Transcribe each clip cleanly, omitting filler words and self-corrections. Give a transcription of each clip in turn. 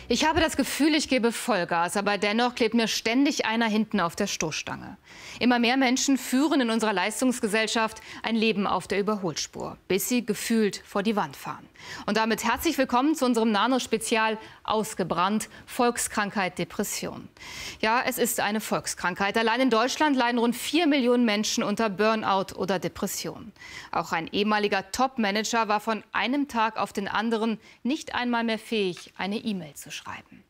Ich habe das Gefühl, ich gebe Vollgas, aber dennoch klebt mir ständig einer hinten auf der Stoßstange. Immer mehr Menschen führen in unserer Leistungsgesellschaft ein Leben auf der Überholspur, bis sie gefühlt vor die Wand fahren. Und damit herzlich willkommen zu unserem Nano-Spezial Ausgebrannt, Volkskrankheit Depression. Ja, es ist eine Volkskrankheit. Allein in Deutschland leiden rund 4 Millionen Menschen unter Burnout oder Depression. Auch ein ehemaliger Top-Manager war von einem Tag auf den anderen nicht einmal mehr fähig, eine E-Mail zu schreiben.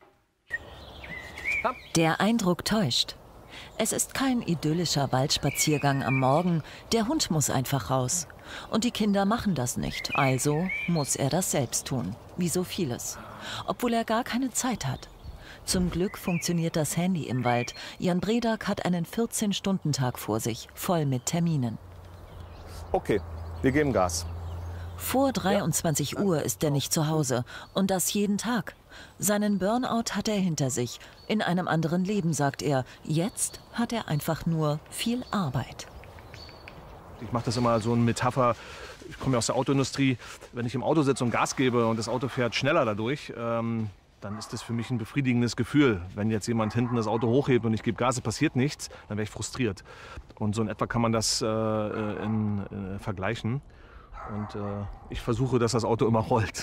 Der Eindruck täuscht. Es ist kein idyllischer Waldspaziergang am Morgen. Der Hund muss einfach raus. Und die Kinder machen das nicht. Also muss er das selbst tun. Wie so vieles. Obwohl er gar keine Zeit hat. Zum Glück funktioniert das Handy im Wald. Jan Bredak hat einen 14-Stunden-Tag vor sich, voll mit Terminen. Okay, wir geben Gas. Vor 23 Uhr ist er nicht zu Hause. Und das jeden Tag. Seinen Burnout hat er hinter sich. In einem anderen Leben, sagt er. Jetzt hat er einfach nur viel Arbeit. Ich mache das immer so eine Metapher. Ich komme ja aus der Autoindustrie. Wenn ich im Auto sitze und Gas gebe und das Auto fährt schneller dadurch, dann ist das für mich ein befriedigendes Gefühl. Wenn jetzt jemand hinten das Auto hochhebt und ich gebe Gas, es passiert nichts, dann wäre ich frustriert. Und so in etwa kann man das vergleichen. Und ich versuche, dass das Auto immer rollt.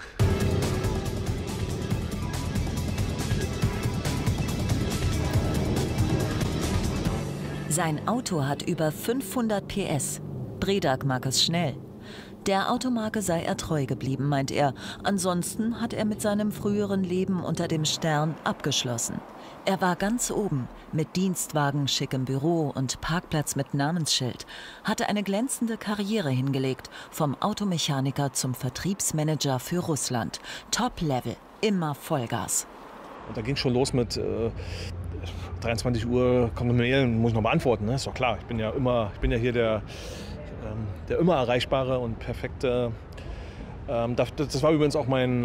Sein Auto hat über 500 PS. Bredak mag es schnell. Der Automarke sei er treu geblieben, meint er. Ansonsten hat er mit seinem früheren Leben unter dem Stern abgeschlossen. Er war ganz oben, mit Dienstwagen, schickem Büro und Parkplatz mit Namensschild. Hatte eine glänzende Karriere hingelegt, vom Automechaniker zum Vertriebsmanager für Russland. Top-Level, immer Vollgas. Und da ging es schon los mit 23 Uhr, kommt eine Mail, muss ich noch beantworten, ne? Ist doch klar. Ich bin ja hier der immer erreichbare und perfekte. Das war übrigens auch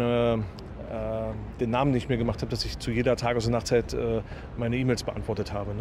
den Namen, den ich mir gemacht habe, dass ich zu jeder Tages- und Nachtzeit meine E-Mails beantwortet habe. Ne?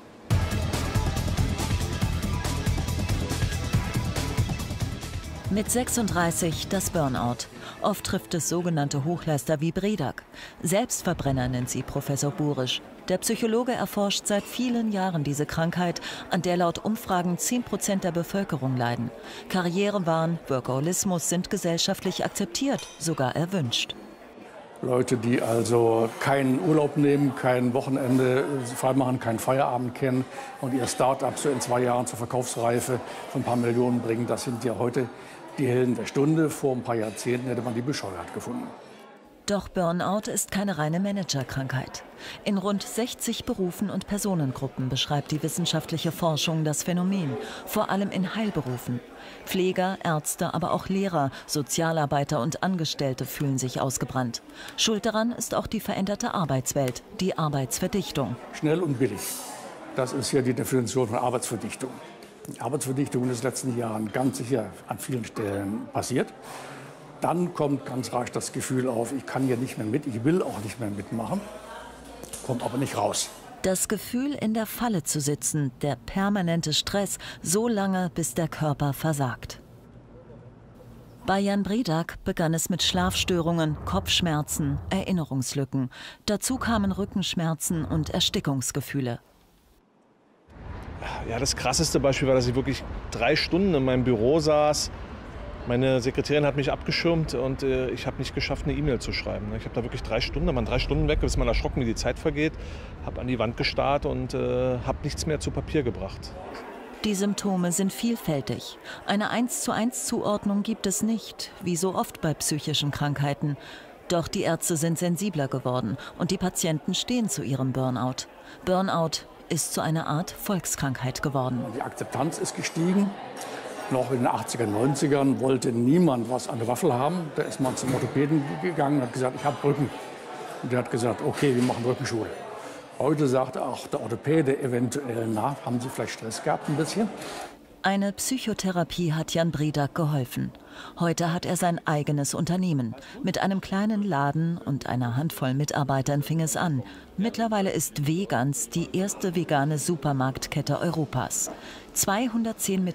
Mit 36 das Burnout. Oft trifft es sogenannte Hochleister wie Bredak. Selbstverbrenner nennt sie Professor Burisch. Der Psychologe erforscht seit vielen Jahren diese Krankheit, an der laut Umfragen 10% der Bevölkerung leiden. Karrierewahn, Workaholismus sind gesellschaftlich akzeptiert, sogar erwünscht. Leute, die also keinen Urlaub nehmen, kein Wochenende freimachen, keinen Feierabend kennen und ihr Start-up so in 2 Jahren zur Verkaufsreife von ein paar Millionen bringen, das sind ja heute die Helden der Stunde. Vor ein paar Jahrzehnten hätte man die bescheuert gefunden. Doch Burnout ist keine reine Managerkrankheit. In rund 60 Berufen und Personengruppen beschreibt die wissenschaftliche Forschung das Phänomen, vor allem in Heilberufen. Pfleger, Ärzte, aber auch Lehrer, Sozialarbeiter und Angestellte fühlen sich ausgebrannt. Schuld daran ist auch die veränderte Arbeitswelt, die Arbeitsverdichtung. Schnell und billig, das ist ja die Definition von Arbeitsverdichtung. Die Arbeitsverdichtung ist in den letzten Jahren ganz sicher an vielen Stellen passiert. Dann kommt ganz rasch das Gefühl auf, ich kann hier nicht mehr mit, ich will auch nicht mehr mitmachen, kommt aber nicht raus. Das Gefühl, in der Falle zu sitzen, der permanente Stress, so lange, bis der Körper versagt. Bei Jan Bredak begann es mit Schlafstörungen, Kopfschmerzen, Erinnerungslücken. Dazu kamen Rückenschmerzen und Erstickungsgefühle. Ja, das krasseste Beispiel war, dass ich wirklich 3 Stunden in meinem Büro saß. Meine Sekretärin hat mich abgeschirmt und ich habe nicht geschafft, eine E-Mail zu schreiben. Ich habe da wirklich 3 Stunden, da waren 3 Stunden weg, bis man erschrocken, wie die Zeit vergeht. Habe an die Wand gestarrt und habe nichts mehr zu Papier gebracht. Die Symptome sind vielfältig. Eine 1:1 Zuordnung gibt es nicht, wie so oft bei psychischen Krankheiten. Doch die Ärzte sind sensibler geworden und die Patienten stehen zu ihrem Burnout. Burnout ist zu einer Art Volkskrankheit geworden. Die Akzeptanz ist gestiegen. Noch in den 80er, 90ern wollte niemand was an der Waffel haben. Da ist man zum Orthopäden gegangen und hat gesagt, ich habe Rücken. Und der hat gesagt, okay, wir machen Rückenschule. Heute sagt auch der Orthopäde eventuell, na, haben Sie vielleicht Stress gehabt ein bisschen? Eine Psychotherapie hat Jan Bredak geholfen. Heute hat er sein eigenes Unternehmen. Mit einem kleinen Laden und einer Handvoll Mitarbeitern fing es an. Mittlerweile ist Vegans die erste vegane Supermarktkette Europas. 210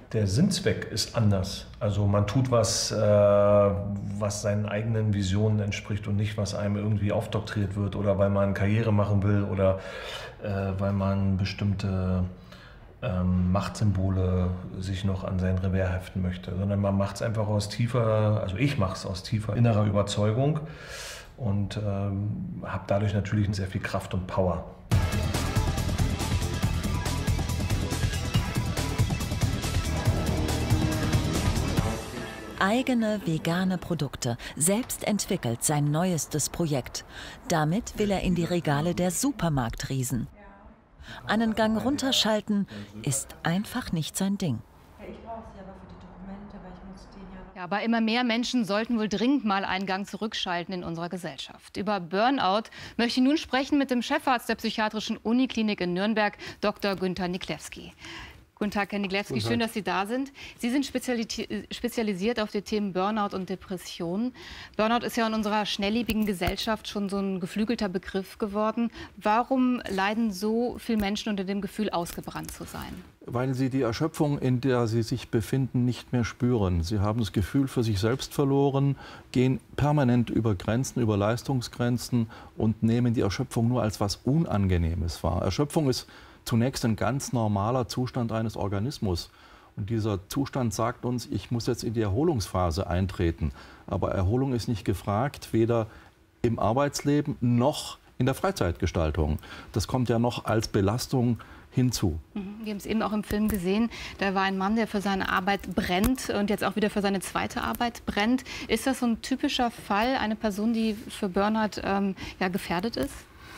Der Sinnzweck ist anders. Also man tut was, was seinen eigenen Visionen entspricht und nicht, was einem irgendwie aufdoktriert wird oder weil man Karriere machen will oder weil man bestimmte Machtsymbole sich noch an sein Revers heften möchte, sondern man macht es einfach aus tiefer, also ich mache es aus tiefer innerer Überzeugung und habe dadurch natürlich sehr viel Kraft und Power. Eigene vegane Produkte, selbst entwickelt sein neuestes Projekt. Damit will er in die Regale der Supermarktriesen. Einen Gang runterschalten ist einfach nicht sein Ding. Ja, aber immer mehr Menschen sollten wohl dringend mal einen Gang zurückschalten in unserer Gesellschaft. Über Burnout möchte ich nun sprechen mit dem Chefarzt der Psychiatrischen Uniklinik in Nürnberg, Dr. Günther Niklewski. Guten Tag, Herr Niklewski, schön, dass Sie da sind. Sie sind spezialisiert auf die Themen Burnout und Depressionen. Burnout ist ja in unserer schnelllebigen Gesellschaft schon so ein geflügelter Begriff geworden. Warum leiden so viele Menschen unter dem Gefühl, ausgebrannt zu sein? Weil sie die Erschöpfung, in der sie sich befinden, nicht mehr spüren. Sie haben das Gefühl für sich selbst verloren, gehen permanent über Grenzen, über Leistungsgrenzen und nehmen die Erschöpfung nur als was Unangenehmes wahr. Erschöpfung ist zunächst ein ganz normaler Zustand eines Organismus. Und dieser Zustand sagt uns, ich muss jetzt in die Erholungsphase eintreten. Aber Erholung ist nicht gefragt, weder im Arbeitsleben noch in der Freizeitgestaltung. Das kommt ja noch als Belastung hinzu. Wir haben es eben auch im Film gesehen. Da war ein Mann, der für seine Arbeit brennt und jetzt auch wieder für seine zweite Arbeit brennt. Ist das so ein typischer Fall, eine Person, die für Burnout ja, gefährdet ist?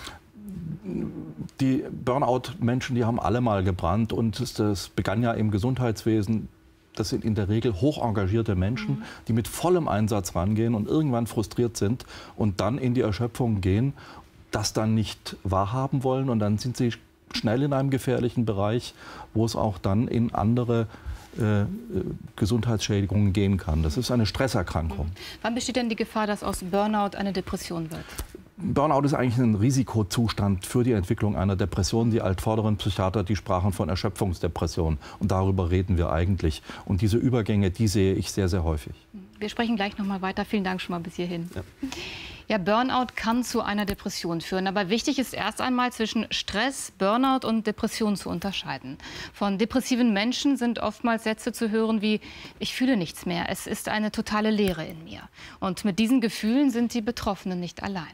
Die Burnout-Menschen, die haben alle mal gebrannt und das begann ja im Gesundheitswesen. Das sind in der Regel hoch engagierte Menschen, die mit vollem Einsatz rangehen und irgendwann frustriert sind und dann in die Erschöpfung gehen, das dann nicht wahrhaben wollen und dann sind sie schnell in einem gefährlichen Bereich, wo es auch dann in andere Gesundheitsschädigungen gehen kann. Das ist eine Stresserkrankung. Wann besteht denn die Gefahr, dass aus Burnout eine Depression wird? Burnout ist eigentlich ein Risikozustand für die Entwicklung einer Depression. Die altvorderen Psychiater, die sprachen von Erschöpfungsdepression. Und darüber reden wir eigentlich. Und diese Übergänge, die sehe ich sehr, sehr häufig. Wir sprechen gleich noch mal weiter. Vielen Dank schon mal bis hierhin. Ja, Burnout kann zu einer Depression führen. Aber wichtig ist erst einmal zwischen Stress, Burnout und Depression zu unterscheiden. Von depressiven Menschen sind oftmals Sätze zu hören wie: Ich fühle nichts mehr, es ist eine totale Leere in mir. Und mit diesen Gefühlen sind die Betroffenen nicht allein.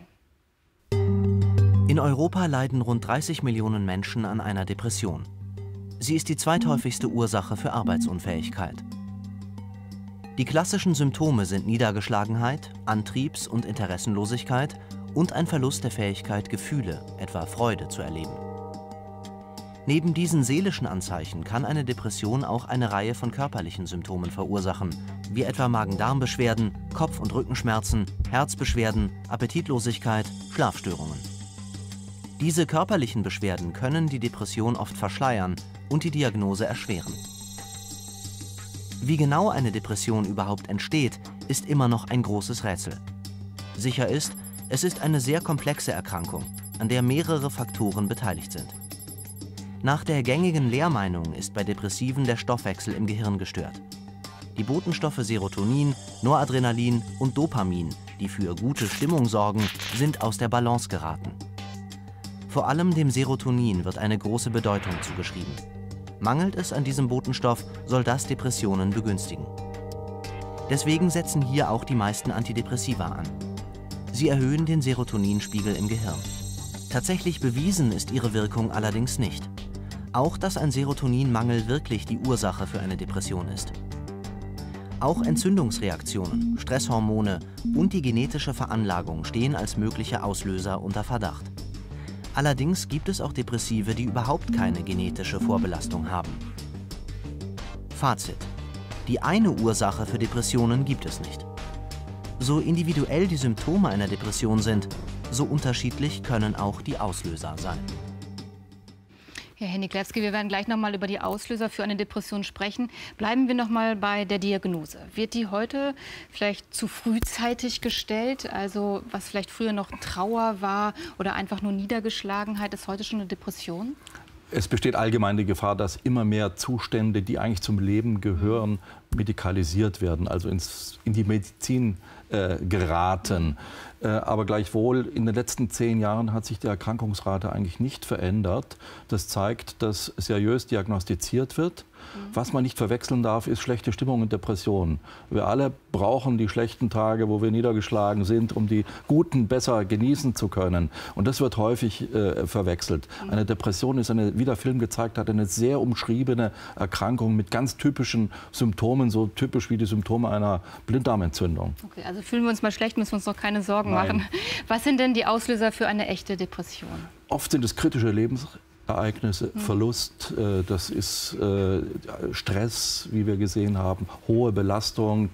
In Europa leiden rund 30 Millionen Menschen an einer Depression. Sie ist die zweithäufigste Ursache für Arbeitsunfähigkeit. Die klassischen Symptome sind Niedergeschlagenheit, Antriebs- und Interessenlosigkeit und ein Verlust der Fähigkeit, Gefühle, etwa Freude, zu erleben. Neben diesen seelischen Anzeichen kann eine Depression auch eine Reihe von körperlichen Symptomen verursachen, wie etwa Magen-Darm-Beschwerden, Kopf- und Rückenschmerzen, Herzbeschwerden, Appetitlosigkeit, Schlafstörungen. Diese körperlichen Beschwerden können die Depression oft verschleiern und die Diagnose erschweren. Wie genau eine Depression überhaupt entsteht, ist immer noch ein großes Rätsel. Sicher ist, es ist eine sehr komplexe Erkrankung, an der mehrere Faktoren beteiligt sind. Nach der gängigen Lehrmeinung ist bei Depressiven der Stoffwechsel im Gehirn gestört. Die Botenstoffe Serotonin, Noradrenalin und Dopamin, die für gute Stimmung sorgen, sind aus der Balance geraten. Vor allem dem Serotonin wird eine große Bedeutung zugeschrieben. Mangelt es an diesem Botenstoff, soll das Depressionen begünstigen. Deswegen setzen hier auch die meisten Antidepressiva an. Sie erhöhen den Serotoninspiegel im Gehirn. Tatsächlich bewiesen ist ihre Wirkung allerdings nicht. Auch dass ein Serotoninmangel wirklich die Ursache für eine Depression ist. Auch Entzündungsreaktionen, Stresshormone und die genetische Veranlagung stehen als mögliche Auslöser unter Verdacht. Allerdings gibt es auch Depressive, die überhaupt keine genetische Vorbelastung haben. Fazit: Die eine Ursache für Depressionen gibt es nicht. So individuell die Symptome einer Depression sind, so unterschiedlich können auch die Auslöser sein. Ja, Herr Niklewski, wir werden gleich noch mal über die Auslöser für eine Depression sprechen. Bleiben wir noch mal bei der Diagnose. Wird die heute vielleicht zu frühzeitig gestellt? Also was vielleicht früher noch Trauer war oder einfach nur Niedergeschlagenheit, ist heute schon eine Depression? Es besteht allgemein die Gefahr, dass immer mehr Zustände, die eigentlich zum Leben gehören, medikalisiert werden, also in die Medizin geraten. Aber gleichwohl, in den letzten 10 Jahren hat sich die Erkrankungsrate eigentlich nicht verändert. Das zeigt, dass seriös diagnostiziert wird. Was man nicht verwechseln darf, ist schlechte Stimmung und Depressionen. Wir alle brauchen die schlechten Tage, wo wir niedergeschlagen sind, um die guten besser genießen zu können. Und das wird häufig verwechselt. Eine Depression ist, wie der Film gezeigt hat, eine sehr umschriebene Erkrankung mit ganz typischen Symptomen, so typisch wie die Symptome einer Blinddarmentzündung. Okay, also fühlen wir uns mal schlecht, müssen wir uns noch keine Sorgen machen. Was sind denn die Auslöser für eine echte Depression? Oft sind es kritische Lebensereignisse, Verlust, das ist Stress, wie wir gesehen haben, hohe Belastung.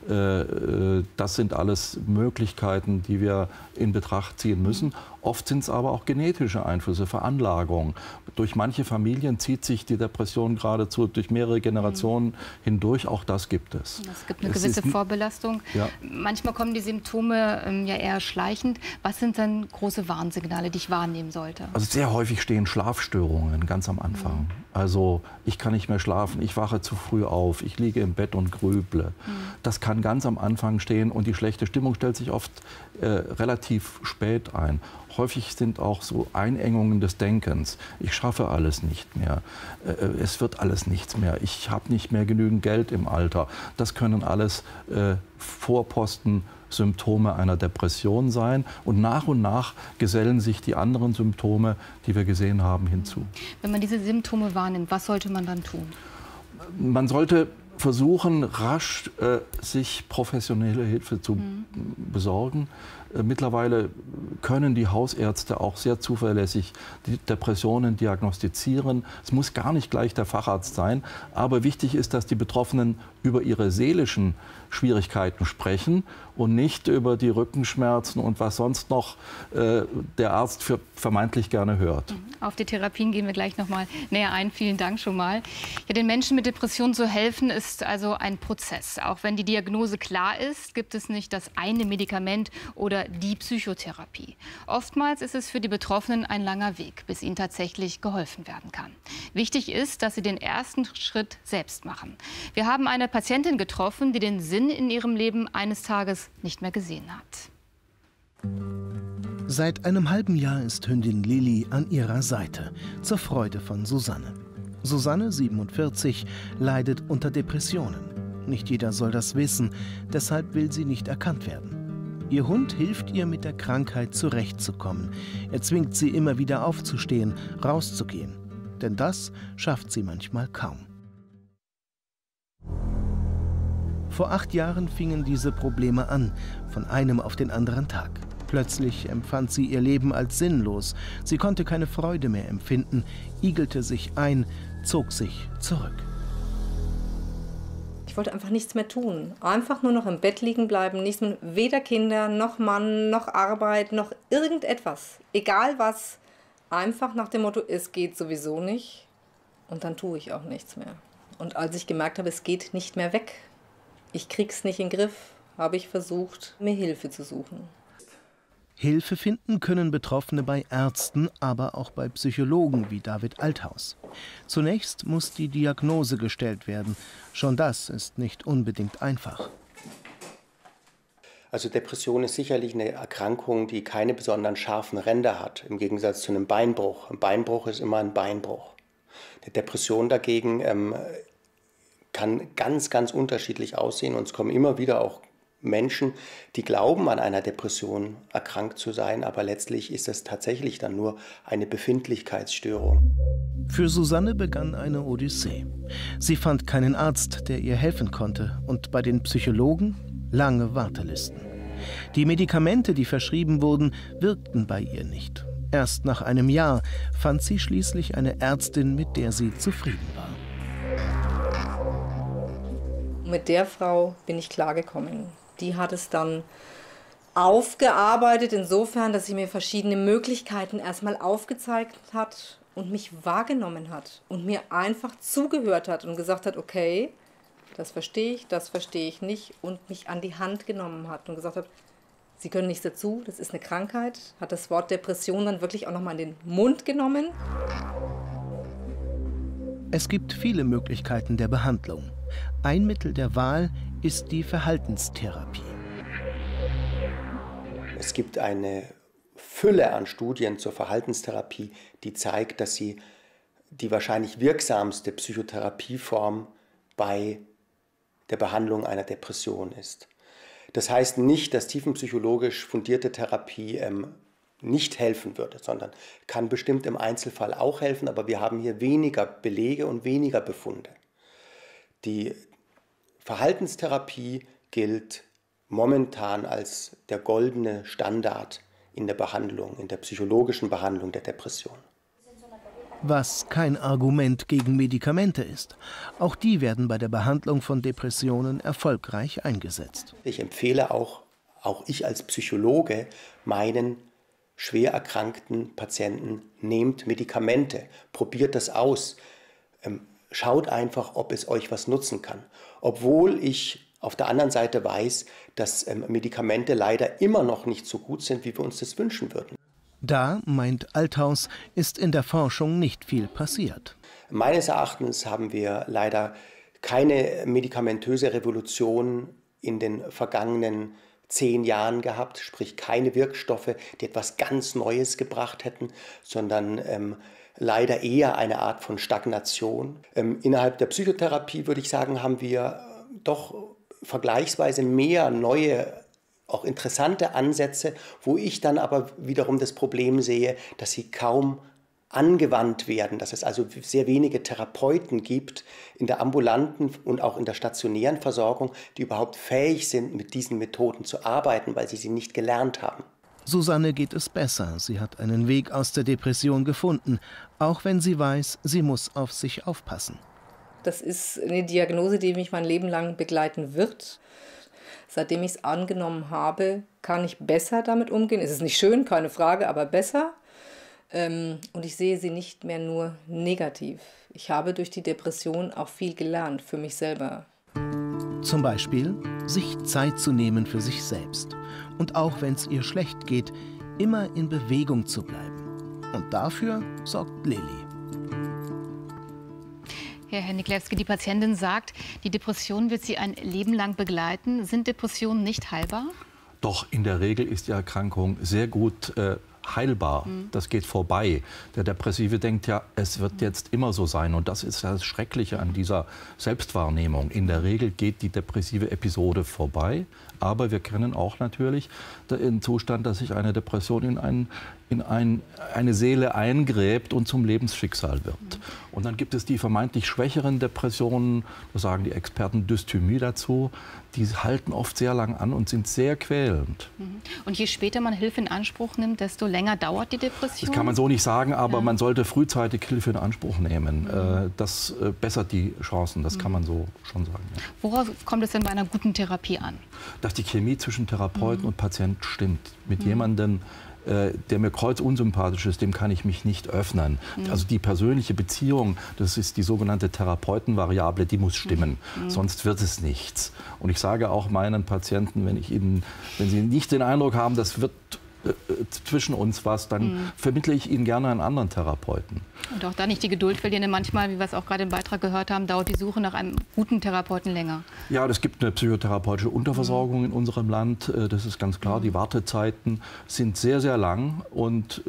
Das sind alles Möglichkeiten, die wir in Betracht ziehen müssen. Oft sind es aber auch genetische Einflüsse, Veranlagung. Durch manche Familien zieht sich die Depression geradezu durch mehrere Generationen hindurch. Auch das gibt es. Es gibt eine gewisse Vorbelastung. Ja. Manchmal kommen die Symptome ja eher schleichend. Was sind denn große Warnsignale, die ich wahrnehmen sollte? Also sehr häufig stehen Schlafstörungen ganz am Anfang. Also ich kann nicht mehr schlafen, ich wache zu früh auf, ich liege im Bett und grüble. Das kann ganz am Anfang stehen und die schlechte Stimmung stellt sich oft relativ spät ein. Häufig sind auch so Einengungen des Denkens. Ich schaffe alles nicht mehr. Es wird alles nichts mehr. Ich habe nicht mehr genügend Geld im Alter. Das können alles Vorposten, Symptome einer Depression sein. Und nach gesellen sich die anderen Symptome, die wir gesehen haben, hinzu. Wenn man diese Symptome wahrnimmt, was sollte man dann tun? Man sollte versuchen, rasch sich professionelle Hilfe zu besorgen. Mittlerweile können die Hausärzte auch sehr zuverlässig die Depressionen diagnostizieren. Es muss gar nicht gleich der Facharzt sein, aber wichtig ist, dass die Betroffenen über ihre seelischen Schwierigkeiten sprechen und nicht über die Rückenschmerzen und was sonst noch der Arzt vermeintlich gerne hört. Auf die Therapien gehen wir gleich noch mal näher ein. Vielen Dank schon mal. Ja, den Menschen mit Depressionen zu helfen, ist also ein Prozess. Auch wenn die Diagnose klar ist, gibt es nicht das eine Medikament oder die Psychotherapie. Oftmals ist es für die Betroffenen ein langer Weg, bis ihnen tatsächlich geholfen werden kann. Wichtig ist, dass sie den ersten Schritt selbst machen. Wir haben eine Patientin getroffen, die den Sinn in ihrem Leben eines Tages nicht mehr gesehen hat. Seit einem halben Jahr ist Hündin Lilly an ihrer Seite, zur Freude von Susanne. Susanne, 47, leidet unter Depressionen. Nicht jeder soll das wissen, deshalb will sie nicht erkannt werden. Ihr Hund hilft ihr, mit der Krankheit zurechtzukommen. Er zwingt sie immer wieder aufzustehen, rauszugehen. Denn das schafft sie manchmal kaum. Vor 8 Jahren fingen diese Probleme an, von einem auf den anderen Tag. Plötzlich empfand sie ihr Leben als sinnlos. Sie konnte keine Freude mehr empfinden, igelte sich ein, zog sich zurück. Ich wollte einfach nichts mehr tun. Einfach nur noch im Bett liegen bleiben, nichts mehr, weder Kinder, noch Mann, noch Arbeit, noch irgendetwas. Egal was. Einfach nach dem Motto, es geht sowieso nicht. Und dann tue ich auch nichts mehr. Und als ich gemerkt habe, es geht nicht mehr weg, ich krieg's nicht in den Griff, habe ich versucht, mir Hilfe zu suchen. Hilfe finden können Betroffene bei Ärzten, aber auch bei Psychologen wie David Althaus. Zunächst muss die Diagnose gestellt werden. Schon das ist nicht unbedingt einfach. Also Depression ist sicherlich eine Erkrankung, die keine besonderen scharfen Ränder hat, im Gegensatz zu einem Beinbruch. Ein Beinbruch ist immer ein Beinbruch. Eine Depression dagegen kann ganz, ganz unterschiedlich aussehen und es kommen immer wieder auch Menschen, die glauben, an einer Depression erkrankt zu sein, aber letztlich ist es tatsächlich dann nur eine Befindlichkeitsstörung. Für Susanne begann eine Odyssee. Sie fand keinen Arzt, der ihr helfen konnte, und bei den Psychologen lange Wartelisten. Die Medikamente, die verschrieben wurden, wirkten bei ihr nicht. Erst nach einem Jahr fand sie schließlich eine Ärztin, mit der sie zufrieden war. Mit der Frau bin ich klargekommen. Die hat es dann aufgearbeitet, insofern, dass sie mir verschiedene Möglichkeiten erstmal aufgezeigt hat und mich wahrgenommen hat und mir einfach zugehört hat und gesagt hat, okay, das verstehe ich nicht, und mich an die Hand genommen hat und gesagt hat, Sie können nichts dazu, das ist eine Krankheit, hat das Wort Depression dann wirklich auch nochmal in den Mund genommen. Es gibt viele Möglichkeiten der Behandlung. Ein Mittel der Wahl ist die Verhaltenstherapie. Es gibt eine Fülle an Studien zur Verhaltenstherapie, die zeigt, dass sie die wahrscheinlich wirksamste Psychotherapieform bei der Behandlung einer Depression ist. Das heißt nicht, dass tiefenpsychologisch fundierte Therapie nicht helfen würde, sondern kann bestimmt im Einzelfall auch helfen, aber wir haben hier weniger Belege und weniger Befunde. Die Verhaltenstherapie gilt momentan als der goldene Standard in der Behandlung, in der psychologischen Behandlung der Depression. Was kein Argument gegen Medikamente ist. Auch die werden bei der Behandlung von Depressionen erfolgreich eingesetzt. Ich empfehle auch ich als Psychologe, meinen schwer erkrankten Patienten, nehmt Medikamente, probiert das aus, schaut einfach, ob es euch was nutzen kann. Obwohl ich auf der anderen Seite weiß, dass Medikamente leider immer noch nicht so gut sind, wie wir uns das wünschen würden. Da, meint Althaus, ist in der Forschung nicht viel passiert. Meines Erachtens haben wir leider keine medikamentöse Revolution in den vergangenen 10 Jahren gehabt, sprich keine Wirkstoffe, die etwas ganz Neues gebracht hätten, sondern leider eher eine Art von Stagnation. Innerhalb der Psychotherapie, würde ich sagen, haben wir doch vergleichsweise mehr neue, auch interessante Ansätze, wo ich dann aber wiederum das Problem sehe, dass sie kaum angewandt werden, dass es also sehr wenige Therapeuten gibt in der ambulanten und auch in der stationären Versorgung, die überhaupt fähig sind, mit diesen Methoden zu arbeiten, weil sie nicht gelernt haben. Susanne geht es besser. Sie hat einen Weg aus der Depression gefunden, auch wenn sie weiß, sie muss auf sich aufpassen. Das ist eine Diagnose, die mich mein Leben lang begleiten wird. Seitdem ich es angenommen habe, kann ich besser damit umgehen. Es ist nicht schön, keine Frage, aber besser. Und ich sehe sie nicht mehr nur negativ. Ich habe durch die Depression auch viel gelernt für mich selber. Zum Beispiel, sich Zeit zu nehmen für sich selbst. Und auch wenn es ihr schlecht geht, immer in Bewegung zu bleiben. Und dafür sorgt Lilly. Herr Niklewski, die Patientin sagt, die Depression wird sie ein Leben lang begleiten. Sind Depressionen nicht heilbar? Doch, in der Regel ist die Erkrankung sehr gut heilbar. Das geht vorbei. Der Depressive denkt ja, es wird jetzt immer so sein. Und das ist das Schreckliche an dieser Selbstwahrnehmung. In der Regel geht die depressive Episode vorbei. Aber wir kennen auch natürlich den Zustand, dass sich eine Depression in eine Seele eingräbt und zum Lebensschicksal wird. Und dann gibt es die vermeintlich schwächeren Depressionen, da sagen die Experten Dysthymie dazu, die halten oft sehr lang an und sind sehr quälend. Und je später man Hilfe in Anspruch nimmt, desto länger dauert die Depression? Das kann man so nicht sagen, aber man sollte frühzeitig Hilfe in Anspruch nehmen. Das bessert die Chancen, das kann man so schon sagen. Ja. Worauf kommt es denn bei einer guten Therapie an? Dass die Chemie zwischen Therapeuten und Patient stimmt. Mit jemandem, der mir kreuzunsympathisch ist, dem kann ich mich nicht öffnen. Also die persönliche Beziehung, das ist die sogenannte Therapeutenvariable, die muss stimmen. Sonst wird es nichts. Und ich sage auch meinen Patienten, wenn sie nicht den Eindruck haben, das wird zwischen uns was, dann vermittle ich ihnen gerne einen anderen Therapeuten. Und auch da nicht die Geduld verlieren, denn manchmal, wie wir es auch gerade im Beitrag gehört haben, dauert die Suche nach einem guten Therapeuten länger. Ja, es gibt eine psychotherapeutische Unterversorgung in unserem Land, das ist ganz klar. Die Wartezeiten sind sehr, sehr lang und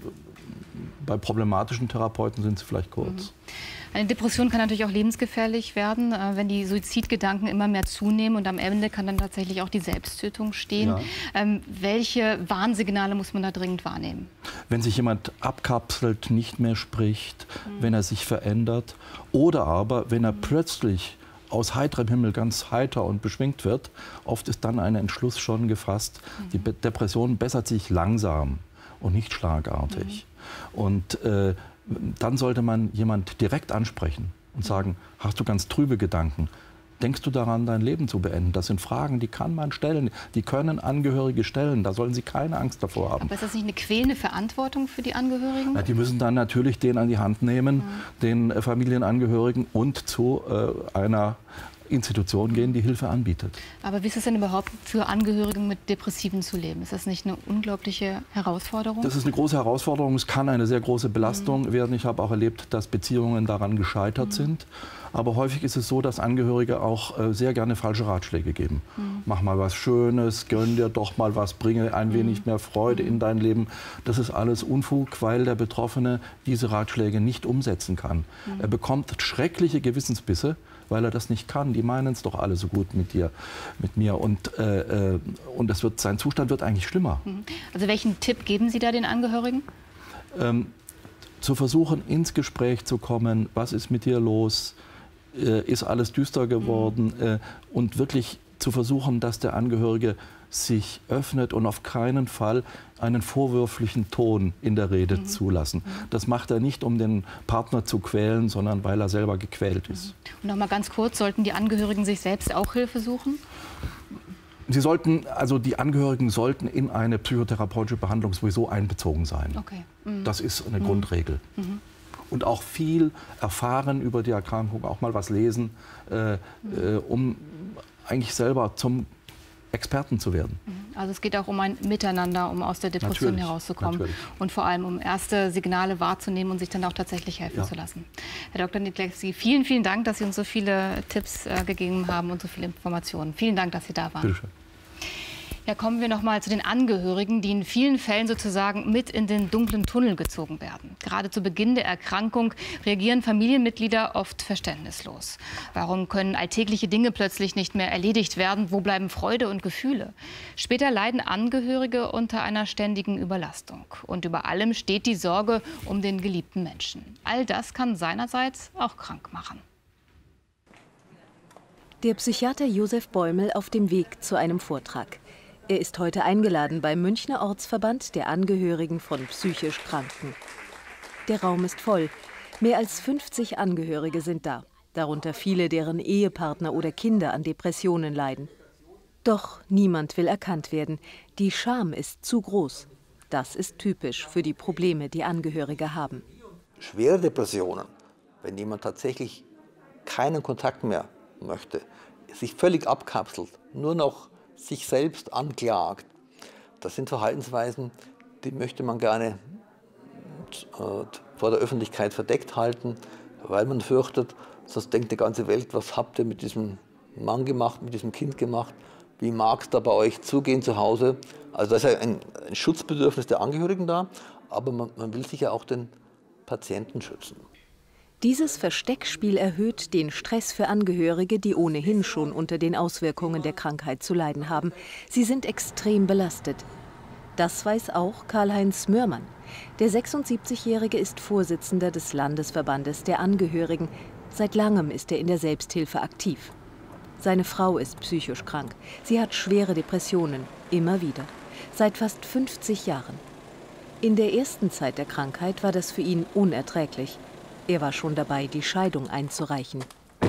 bei problematischen Therapeuten sind sie vielleicht kurz. Eine Depression kann natürlich auch lebensgefährlich werden, wenn die Suizidgedanken immer mehr zunehmen und am Ende kann dann tatsächlich auch die Selbsttötung stehen. Ja. Welche Warnsignale muss man da dringend wahrnehmen? Wenn sich jemand abkapselt, nicht mehr spricht, wenn er sich verändert oder aber wenn er plötzlich aus heiterem Himmel ganz heiter und beschwingt wird, oft ist dann ein Entschluss schon gefasst. Die Depression bessert sich langsam und nicht schlagartig. Und dann sollte man jemand direkt ansprechen und sagen, hast du ganz trübe Gedanken? Denkst du daran, dein Leben zu beenden? Das sind Fragen, die kann man stellen. Die können Angehörige stellen. Da sollen sie keine Angst davor haben. Aber ist das nicht eine quälende Verantwortung für die Angehörigen? Na, die müssen dann natürlich den an die Hand nehmen, den Familienangehörigen und zu einer Institution gehen, die Hilfe anbietet. Aber wie ist es denn überhaupt für Angehörige mit Depressiven zu leben? Ist das nicht eine unglaubliche Herausforderung? Das ist eine große Herausforderung. Es kann eine sehr große Belastung werden. Ich habe auch erlebt, dass Beziehungen daran gescheitert sind. Aber häufig ist es so, dass Angehörige auch sehr gerne falsche Ratschläge geben. Mach mal was Schönes, gönn dir doch mal was, bringe ein wenig mehr Freude in dein Leben. Das ist alles Unfug, weil der Betroffene diese Ratschläge nicht umsetzen kann. Er bekommt schreckliche Gewissensbisse, weil er das nicht kann. Die meinen es doch alle so gut mit dir, mit mir. Und sein Zustand wird eigentlich schlimmer. Also welchen Tipp geben Sie da den Angehörigen? Zu versuchen, ins Gespräch zu kommen. Was ist mit dir los? Ist alles düster geworden? Und wirklich zu versuchen, dass der Angehörige sich öffnet und auf keinen Fall einen vorwürflichen Ton in der Rede zulassen. Das macht er nicht, um den Partner zu quälen, sondern weil er selber gequält ist. Und noch mal ganz kurz, sollten die Angehörigen sich selbst auch Hilfe suchen? Die Angehörigen sollten in eine psychotherapeutische Behandlung sowieso einbezogen sein. Okay. Das ist eine Grundregel. Und auch viel erfahren über die Erkrankung, auch mal was lesen, um eigentlich selber zum Experten zu werden. Also es geht auch um ein Miteinander, um aus der Depression herauszukommen und vor allem um erste Signale wahrzunehmen und sich dann auch tatsächlich helfen zu lassen. Herr Dr. Niedlecki, vielen, vielen Dank, dass Sie uns so viele Tipps gegeben haben und so viele Informationen. Vielen Dank, dass Sie da waren. Bitte schön. Ja, kommen wir noch mal zu den Angehörigen, die in vielen Fällen sozusagen mit in den dunklen Tunnel gezogen werden. Gerade zu Beginn der Erkrankung reagieren Familienmitglieder oft verständnislos. Warum können alltägliche Dinge plötzlich nicht mehr erledigt werden? Wo bleiben Freude und Gefühle? Später leiden Angehörige unter einer ständigen Überlastung. Und über allem steht die Sorge um den geliebten Menschen. All das kann seinerseits auch krank machen. Der Psychiater Josef Bäumel auf dem Weg zu einem Vortrag. Er ist heute eingeladen beim Münchner Ortsverband der Angehörigen von psychisch Kranken. Der Raum ist voll. Mehr als 50 Angehörige sind da, darunter viele, deren Ehepartner oder Kinder an Depressionen leiden. Doch niemand will erkannt werden. Die Scham ist zu groß. Das ist typisch für die Probleme, die Angehörige haben. Schwere Depressionen, wenn jemand tatsächlich keinen Kontakt mehr möchte, sich völlig abkapselt, nur noch sich selbst anklagt. Das sind Verhaltensweisen, die möchte man gerne vor der Öffentlichkeit verdeckt halten, weil man fürchtet, sonst denkt die ganze Welt, was habt ihr mit diesem Mann gemacht, mit diesem Kind gemacht, wie mag es da bei euch zugehen zu Hause. Also da ist ja ein Schutzbedürfnis der Angehörigen da, aber man will sich ja auch den Patienten schützen. Dieses Versteckspiel erhöht den Stress für Angehörige, die ohnehin schon unter den Auswirkungen der Krankheit zu leiden haben. Sie sind extrem belastet. Das weiß auch Karl-Heinz Mörmann. Der 76-Jährige ist Vorsitzender des Landesverbandes der Angehörigen. Seit langem ist er in der Selbsthilfe aktiv. Seine Frau ist psychisch krank. Sie hat schwere Depressionen, immer wieder. Seit fast 50 Jahren. In der ersten Zeit der Krankheit war das für ihn unerträglich. Er war schon dabei, die Scheidung einzureichen.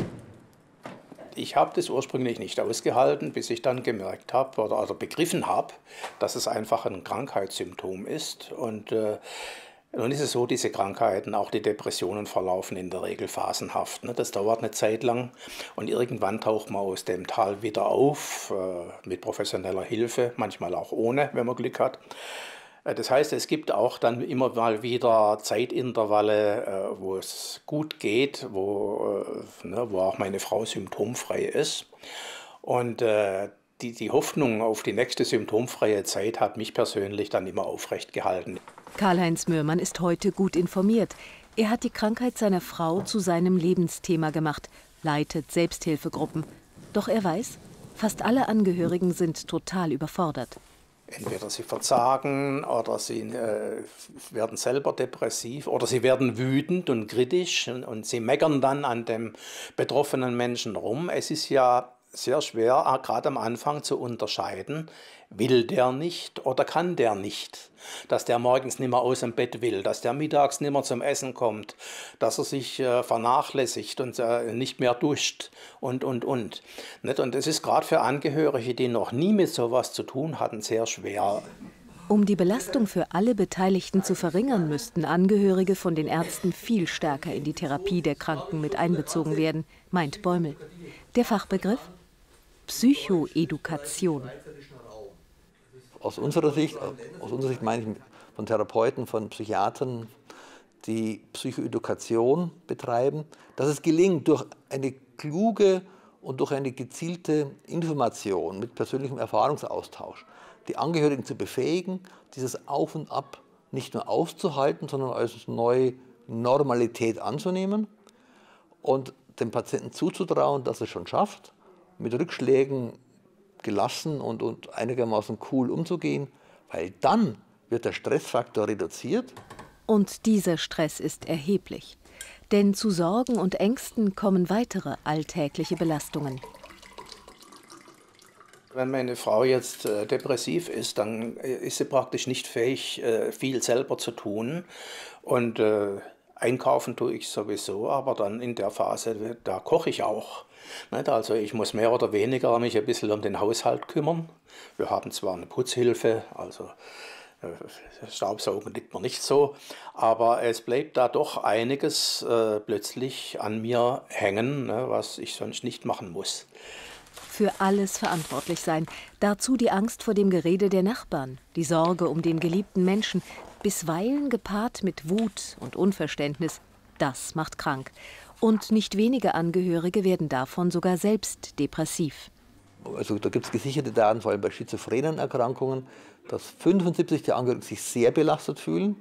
Ich habe das ursprünglich nicht ausgehalten, bis ich dann gemerkt habe oder begriffen habe, dass es einfach ein Krankheitssymptom ist. Und nun ist es so, diese Krankheiten, auch die Depressionen, verlaufen in der Regel phasenhaft. Ne? Das dauert eine Zeit lang und irgendwann taucht man aus dem Tal wieder auf, mit professioneller Hilfe, manchmal auch ohne, wenn man Glück hat. Das heißt, es gibt auch dann immer mal wieder Zeitintervalle, wo es gut geht, wo auch meine Frau symptomfrei ist. Und die Hoffnung auf die nächste symptomfreie Zeit hat mich persönlich dann immer aufrecht gehalten. Karl-Heinz Mörmann ist heute gut informiert. Er hat die Krankheit seiner Frau zu seinem Lebensthema gemacht, leitet Selbsthilfegruppen. Doch er weiß, fast alle Angehörigen sind total überfordert. Entweder sie verzagen oder sie werden selber depressiv oder sie werden wütend und kritisch und sie meckern dann an dem betroffenen Menschen rum. Es ist ja sehr schwer, gerade am Anfang zu unterscheiden, will der nicht oder kann der nicht. Dass der morgens nicht mehr aus dem Bett will, dass der mittags nicht mehr zum Essen kommt, dass er sich vernachlässigt und nicht mehr duscht und. Und das ist gerade für Angehörige, die noch nie mit sowas zu tun hatten, sehr schwer. Um die Belastung für alle Beteiligten zu verringern, müssten Angehörige von den Ärzten viel stärker in die Therapie der Kranken mit einbezogen werden, meint Bäumel. Der Fachbegriff? Psychoedukation. Aus unserer Sicht meine ich von Therapeuten, von Psychiatern, die Psychoedukation betreiben, dass es gelingt, durch eine kluge und durch eine gezielte Information mit persönlichem Erfahrungsaustausch die Angehörigen zu befähigen, dieses Auf und Ab nicht nur auszuhalten, sondern als neue Normalität anzunehmen und dem Patienten zuzutrauen, dass er es schon schafft, mit Rückschlägen gelassen und einigermaßen cool umzugehen, weil dann wird der Stressfaktor reduziert. Und dieser Stress ist erheblich. Denn zu Sorgen und Ängsten kommen weitere alltägliche Belastungen. Wenn meine Frau jetzt depressiv ist, dann ist sie praktisch nicht fähig, viel selber zu tun. Und einkaufen tue ich sowieso, aber dann in der Phase, da koche ich auch. Also ich muss mehr oder weniger mich ein bisschen um den Haushalt kümmern. Wir haben zwar eine Putzhilfe, also Staubsaugen liegt mir nicht so, aber es bleibt da doch einiges plötzlich an mir hängen, was ich sonst nicht machen muss. Für alles verantwortlich sein. Dazu die Angst vor dem Gerede der Nachbarn, die Sorge um den geliebten Menschen, bisweilen gepaart mit Wut und Unverständnis. Das macht krank. Und nicht wenige Angehörige werden davon sogar selbst depressiv. Also da gibt es gesicherte Daten, vor allem bei schizophrenen Erkrankungen, dass 75 der Angehörigen sich sehr belastet fühlen.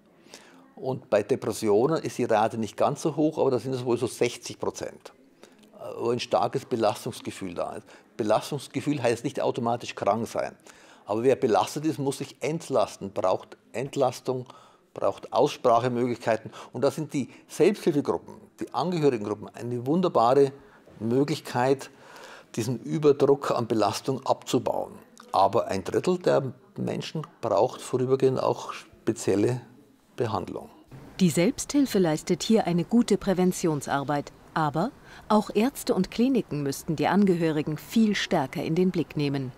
Und bei Depressionen ist die Rate nicht ganz so hoch, aber da sind es wohl so 60%. Wo ein starkes Belastungsgefühl da ist. Belastungsgefühl heißt nicht automatisch krank sein. Aber wer belastet ist, muss sich entlasten, braucht Entlastung, braucht Aussprachemöglichkeiten. Und da sind die Selbsthilfegruppen, die Angehörigengruppen eine wunderbare Möglichkeit, diesen Überdruck an Belastung abzubauen. Aber ein Drittel der Menschen braucht vorübergehend auch spezielle Behandlung. Die Selbsthilfe leistet hier eine gute Präventionsarbeit. Aber auch Ärzte und Kliniken müssten die Angehörigen viel stärker in den Blick nehmen.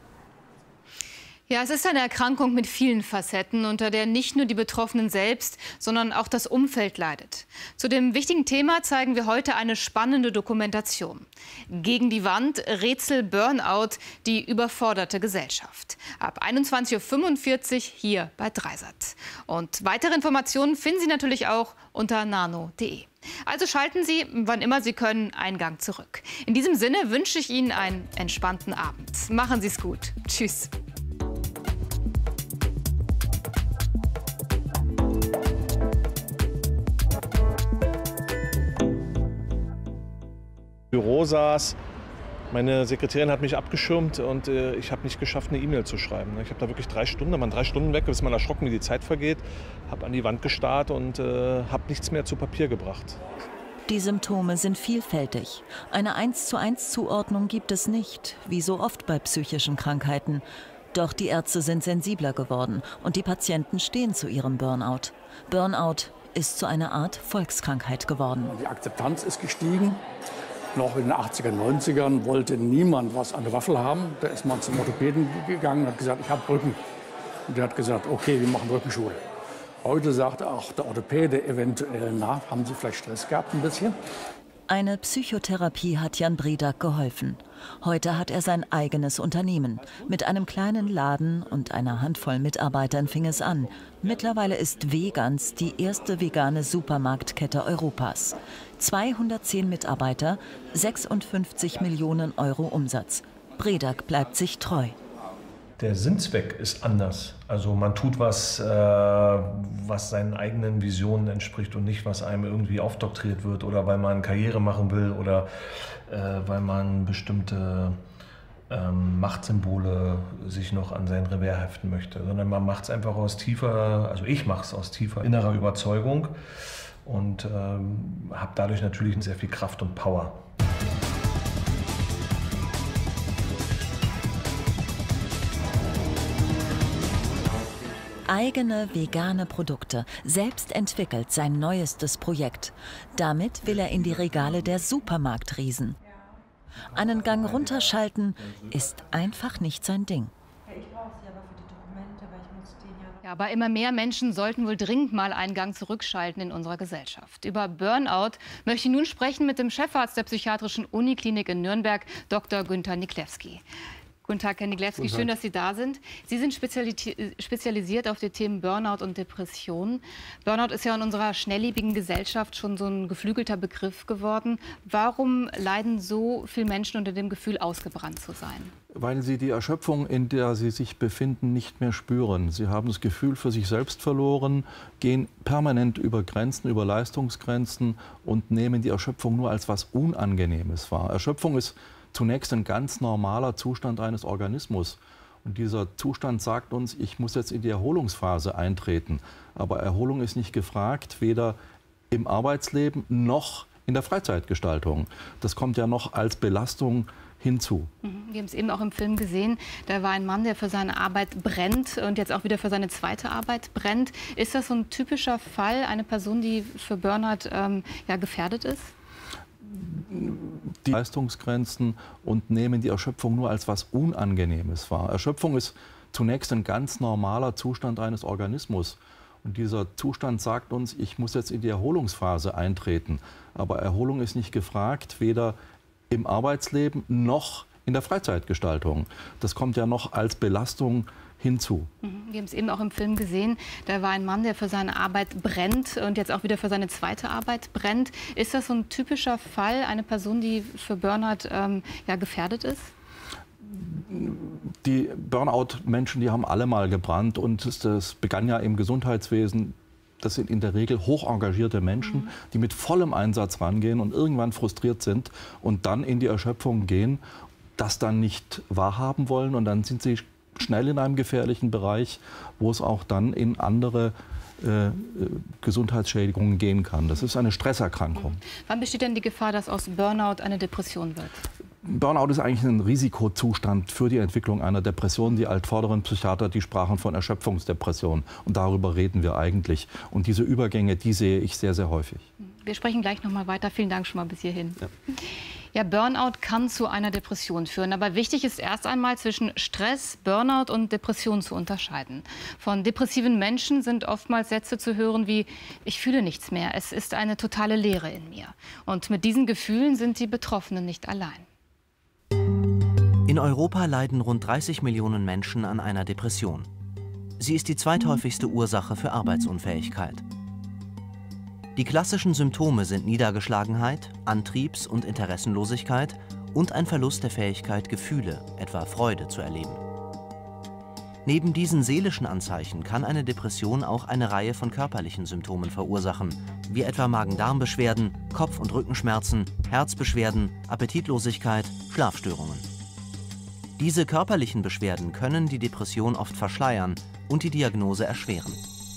Ja, es ist eine Erkrankung mit vielen Facetten, unter der nicht nur die Betroffenen selbst, sondern auch das Umfeld leidet. Zu dem wichtigen Thema zeigen wir heute eine spannende Dokumentation. Gegen die Wand, Rätsel Burnout, die überforderte Gesellschaft. Ab 21:45 Uhr hier bei Dreisat. Und weitere Informationen finden Sie natürlich auch unter nano.de. Also schalten Sie, wann immer Sie können, einen Gang zurück. In diesem Sinne wünsche ich Ihnen einen entspannten Abend. Machen Sie es gut. Tschüss. Büro saß. Meine Sekretärin hat mich abgeschirmt und ich habe nicht geschafft, eine E-Mail zu schreiben. Ich habe da wirklich 3 Stunden, da waren 3 Stunden weg, bis man erschrocken, wie die Zeit vergeht. Habe an die Wand gestarrt und habe nichts mehr zu Papier gebracht. Die Symptome sind vielfältig. Eine 1:1 Zuordnung gibt es nicht, wie so oft bei psychischen Krankheiten. Doch die Ärzte sind sensibler geworden und die Patienten stehen zu ihrem Burnout. Burnout ist zu einer Art Volkskrankheit geworden. Die Akzeptanz ist gestiegen. Noch in den 80er, 90ern wollte niemand was an der Waffel haben. Da ist man zum Orthopäden gegangen und hat gesagt, ich habe Rücken. Und der hat gesagt, okay, wir machen Rückenschule. Heute sagt auch der Orthopäde eventuell, na, haben Sie vielleicht Stress gehabt ein bisschen? Eine Psychotherapie hat Jan Briedak geholfen. Heute hat er sein eigenes Unternehmen. Mit einem kleinen Laden und einer Handvoll Mitarbeitern fing es an. Mittlerweile ist Vegans die erste vegane Supermarktkette Europas. 210 Mitarbeiter, 56 Millionen Euro Umsatz. Briedak bleibt sich treu. Der Sinnzweck ist anders. Also man tut was, was seinen eigenen Visionen entspricht und nicht, was einem irgendwie aufdoktriert wird oder weil man Karriere machen will oder weil man bestimmte Machtsymbole sich noch an sein Revers heften möchte. Sondern man macht es einfach aus tiefer, also ich mache es aus tiefer innerer Überzeugung und habe dadurch natürlich sehr viel Kraft und Power. Eigene vegane Produkte, selbst entwickelt sein neuestes Projekt. Damit will er in die Regale der Supermarktriesen. Einen Gang runterschalten ist einfach nicht sein Ding. Ich brauche sie aber für die Dokumente, weil ich muss den ja Aber immer mehr Menschen sollten wohl dringend mal einen Gang zurückschalten in unserer Gesellschaft. Über Burnout möchte ich nun sprechen mit dem Chefarzt der Psychiatrischen Uniklinik in Nürnberg, Dr. Günther Niklewski. Guten Tag, Herr Niklewski, schön, dass Sie da sind. Sie sind spezialisiert auf die Themen Burnout und Depression. Burnout ist ja in unserer schnelllebigen Gesellschaft schon so ein geflügelter Begriff geworden. Warum leiden so viele Menschen unter dem Gefühl, ausgebrannt zu sein? Weil sie die Erschöpfung, in der sie sich befinden, nicht mehr spüren. Sie haben das Gefühl für sich selbst verloren, gehen permanent über Grenzen, über Leistungsgrenzen und nehmen die Erschöpfung nur als was Unangenehmes wahr. Erschöpfung ist zunächst ein ganz normaler Zustand eines Organismus. Und dieser Zustand sagt uns, ich muss jetzt in die Erholungsphase eintreten. Aber Erholung ist nicht gefragt, weder im Arbeitsleben noch in der Freizeitgestaltung. Das kommt ja noch als Belastung hinzu. Wir haben es eben auch im Film gesehen. Da war ein Mann, der für seine Arbeit brennt und jetzt auch wieder für seine zweite Arbeit brennt. Ist das so ein typischer Fall, eine Person, die für Burnout gefährdet ist? Die Leistungsgrenzen und nehmen die Erschöpfung nur als was Unangenehmes wahr. Erschöpfung ist zunächst ein ganz normaler Zustand eines Organismus. Und dieser Zustand sagt uns, ich muss jetzt in die Erholungsphase eintreten. Aber Erholung ist nicht gefragt, weder im Arbeitsleben noch in der Freizeitgestaltung. Das kommt ja noch als Belastung hinzu. Wir haben es eben auch im Film gesehen. Da war ein Mann, der für seine Arbeit brennt und jetzt auch wieder für seine zweite Arbeit brennt. Ist das so ein typischer Fall, eine Person, die für Burnout gefährdet ist? Die Burnout-Menschen, die haben alle mal gebrannt und das begann ja im Gesundheitswesen. Das sind in der Regel hoch engagierte Menschen, die mit vollem Einsatz rangehen und irgendwann frustriert sind und dann in die Erschöpfung gehen, das dann nicht wahrhaben wollen und dann sind sie schnell in einem gefährlichen Bereich, wo es auch dann in andere Gesundheitsschädigungen gehen kann. Das ist eine Stresserkrankung. Wann besteht denn die Gefahr, dass aus Burnout eine Depression wird? Burnout ist eigentlich ein Risikozustand für die Entwicklung einer Depression. Die altvorderen Psychiater, die sprachen von Erschöpfungsdepression. Und darüber reden wir eigentlich. Und diese Übergänge, die sehe ich sehr, sehr häufig. Wir sprechen gleich noch mal weiter. Vielen Dank schon mal bis hierhin. Ja, Burnout kann zu einer Depression führen. Aber wichtig ist erst einmal zwischen Stress, Burnout und Depression zu unterscheiden. Von depressiven Menschen sind oftmals Sätze zu hören wie, ich fühle nichts mehr, es ist eine totale Leere in mir. Und mit diesen Gefühlen sind die Betroffenen nicht allein. In Europa leiden rund 30 Millionen Menschen an einer Depression. Sie ist die zweithäufigste Ursache für Arbeitsunfähigkeit. Die klassischen Symptome sind Niedergeschlagenheit, Antriebs- und Interessenlosigkeit und ein Verlust der Fähigkeit, Gefühle, etwa Freude, zu erleben. Neben diesen seelischen Anzeichen kann eine Depression auch eine Reihe von körperlichen Symptomen verursachen, wie etwa Magen-Darm-Beschwerden, Kopf- und Rückenschmerzen, Herzbeschwerden, Appetitlosigkeit, Schlafstörungen. Diese körperlichen Beschwerden können die Depression oft verschleiern und die Diagnose erschweren.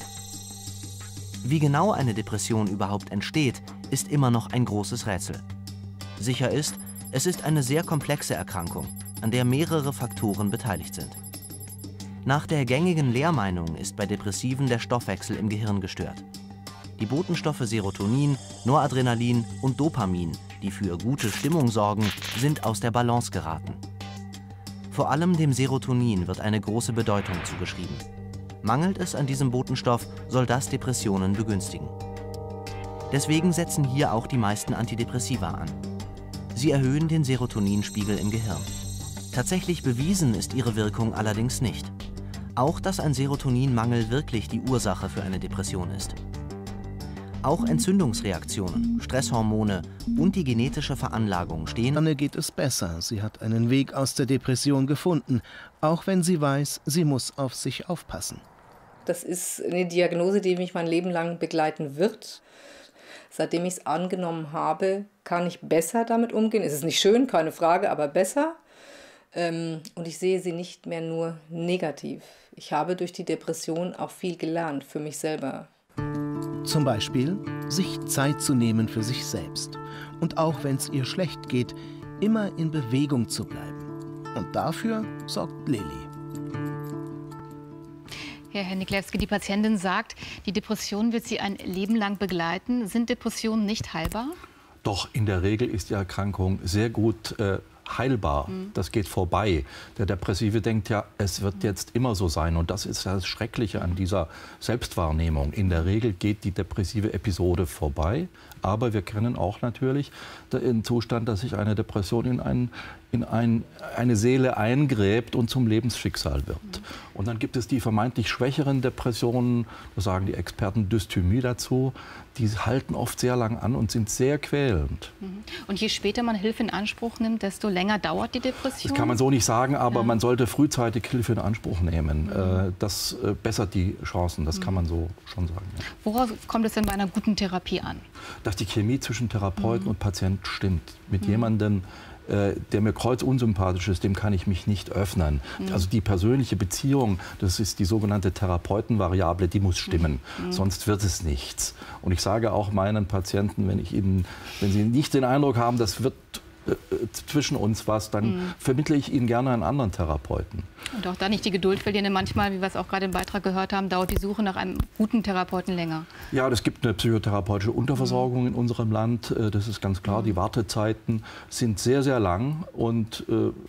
Wie genau eine Depression überhaupt entsteht, ist immer noch ein großes Rätsel. Sicher ist, es ist eine sehr komplexe Erkrankung, an der mehrere Faktoren beteiligt sind. Nach der gängigen Lehrmeinung ist bei Depressiven der Stoffwechsel im Gehirn gestört. Die Botenstoffe Serotonin, Noradrenalin und Dopamin, die für gute Stimmung sorgen, sind aus der Balance geraten. Vor allem dem Serotonin wird eine große Bedeutung zugeschrieben. Mangelt es an diesem Botenstoff, soll das Depressionen begünstigen. Deswegen setzen hier auch die meisten Antidepressiva an. Sie erhöhen den Serotoninspiegel im Gehirn. Tatsächlich bewiesen ist ihre Wirkung allerdings nicht. Auch dass ein Serotoninmangel wirklich die Ursache für eine Depression ist. Auch Entzündungsreaktionen, Stresshormone und die genetische Veranlagung stehen. Anne geht es besser. Sie hat einen Weg aus der Depression gefunden, auch wenn sie weiß, sie muss auf sich aufpassen. Das ist eine Diagnose, die mich mein Leben lang begleiten wird. Seitdem ich es angenommen habe, kann ich besser damit umgehen. Es ist nicht schön, keine Frage, aber besser. Und ich sehe sie nicht mehr nur negativ. Ich habe durch die Depression auch viel gelernt für mich selber. Zum Beispiel, sich Zeit zu nehmen für sich selbst. Und auch wenn es ihr schlecht geht, immer in Bewegung zu bleiben. Und dafür sorgt Lilly. Ja, Herr Niklewski, die Patientin sagt, die Depression wird sie ein Leben lang begleiten. Sind Depressionen nicht heilbar? Doch in der Regel ist die Erkrankung sehr gut heilbar, das geht vorbei. Der Depressive denkt ja, es wird jetzt immer so sein. Und das ist das Schreckliche an dieser Selbstwahrnehmung. In der Regel geht die depressive Episode vorbei, aber wir kennen auch natürlich den Zustand, dass sich eine Depression in eine Seele eingräbt und zum Lebensschicksal wird. Und dann gibt es die vermeintlich schwächeren Depressionen, da sagen die Experten Dysthymie dazu, die halten oft sehr lang an und sind sehr quälend. Und je später man Hilfe in Anspruch nimmt, desto länger dauert die Depression? Das kann man so nicht sagen, aber man sollte frühzeitig Hilfe in Anspruch nehmen. Das bessert die Chancen, das kann man so schon sagen. Ja. Worauf kommt es denn bei einer guten Therapie an? Dass die Chemie zwischen Therapeuten und Patient stimmt. Mit jemandem, der mir kreuzunsympathisch ist, dem kann ich mich nicht öffnen. Also die persönliche Beziehung, das ist die sogenannte Therapeutenvariable, die muss stimmen. Sonst wird es nichts. Und ich sage auch meinen Patienten, wenn sie nicht den Eindruck haben, das wird zwischen uns was, dann vermittle ich ihnen gerne einen anderen Therapeuten. Und auch da nicht die Geduld verlieren, denn manchmal, wie wir es auch gerade im Beitrag gehört haben, dauert die Suche nach einem guten Therapeuten länger. Ja, es gibt eine psychotherapeutische Unterversorgung in unserem Land, das ist ganz klar. Die Wartezeiten sind sehr, sehr lang und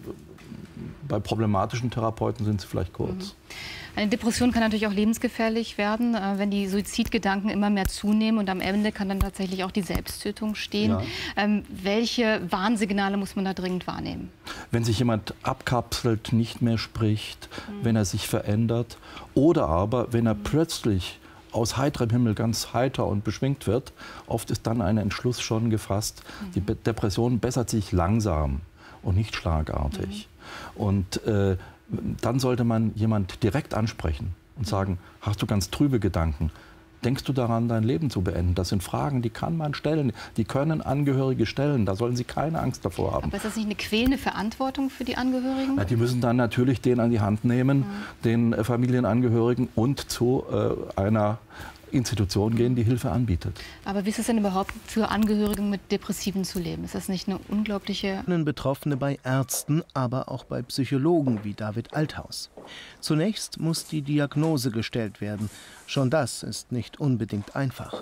bei problematischen Therapeuten sind sie vielleicht kurz. Eine Depression kann natürlich auch lebensgefährlich werden, wenn die Suizidgedanken immer mehr zunehmen und am Ende kann dann tatsächlich auch die Selbsttötung stehen. Ja. Welche Warnsignale muss man da dringend wahrnehmen? Wenn sich jemand abkapselt, nicht mehr spricht, wenn er sich verändert oder aber wenn er plötzlich aus heiterem Himmel ganz heiter und beschwingt wird, oft ist dann ein Entschluss schon gefasst. Die Depression bessert sich langsam und nicht schlagartig. Und dann sollte man jemand direkt ansprechen und sagen, hast du ganz trübe Gedanken? Denkst du daran, dein Leben zu beenden? Das sind Fragen, die kann man stellen, die können Angehörige stellen. Da sollen sie keine Angst davor haben. Aber ist das nicht eine quälende Verantwortung für die Angehörigen? Na, die müssen dann natürlich den an die Hand nehmen, den Familienangehörigen und zu einer Institution gehen, die Hilfe anbietet. Aber wie ist es denn überhaupt für Angehörige mit Depressiven zu leben? Ist das nicht eine unglaubliche... Betroffene bei Ärzten, aber auch bei Psychologen wie David Althaus. Zunächst muss die Diagnose gestellt werden. Schon das ist nicht unbedingt einfach.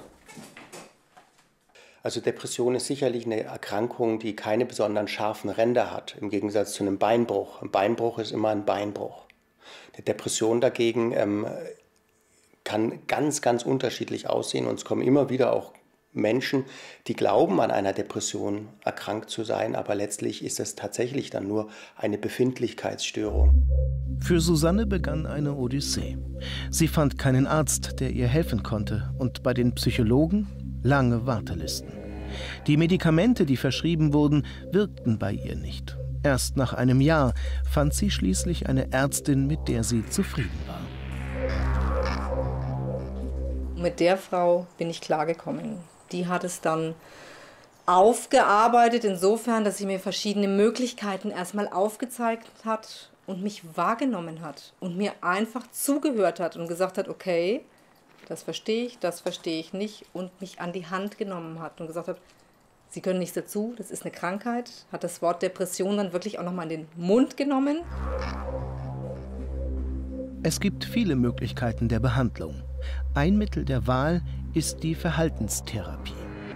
Also Depression ist sicherlich eine Erkrankung, die keine besonders scharfen Ränder hat, im Gegensatz zu einem Beinbruch. Ein Beinbruch ist immer ein Beinbruch. Die Depression dagegen kann ganz, ganz unterschiedlich aussehen. Und es kommen immer wieder auch Menschen, die glauben, an einer Depression erkrankt zu sein, aber letztlich ist es tatsächlich dann nur eine Befindlichkeitsstörung. Für Susanne begann eine Odyssee. Sie fand keinen Arzt, der ihr helfen konnte, und bei den Psychologen lange Wartelisten. Die Medikamente, die verschrieben wurden, wirkten bei ihr nicht. Erst nach einem Jahr fand sie schließlich eine Ärztin, mit der sie zufrieden war. Mit der Frau bin ich klargekommen. Die hat es dann aufgearbeitet, insofern, dass sie mir verschiedene Möglichkeiten erstmal aufgezeigt hat und mich wahrgenommen hat und mir einfach zugehört hat und gesagt hat, okay, das verstehe ich nicht und mich an die Hand genommen hat und gesagt hat, Sie können nichts dazu, das ist eine Krankheit, hat das Wort Depression dann wirklich auch nochmal in den Mund genommen. Es gibt viele Möglichkeiten der Behandlung. Ein Mittel der Wahl ist die Verhaltenstherapie.